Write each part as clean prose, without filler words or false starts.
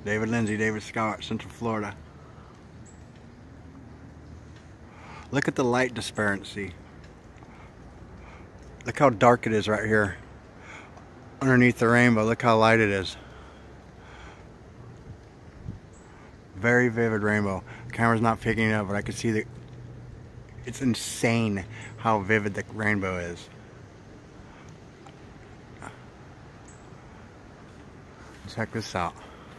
David Lindsay, David Scott, Central Florida. Look at the light disparity. Look how dark it is right here. Underneath the rainbow, look how light it is. Very vivid rainbow. Camera's not picking it up, but I can see that it's insane how vivid the rainbow is. Check this out.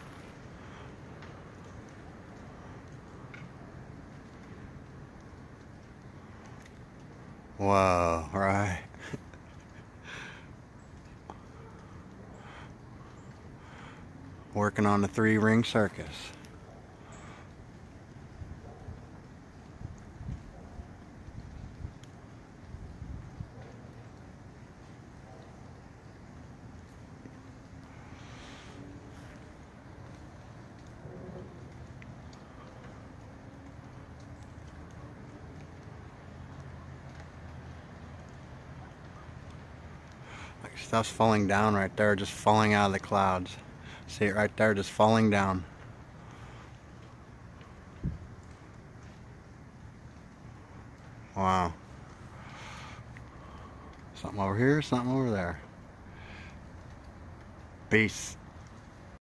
Whoa, right. Working on the 3-ring circus. Like stuff's falling down right there, just falling out of the clouds. See it right there, just falling down. Wow. Something over here, something over there. Peace.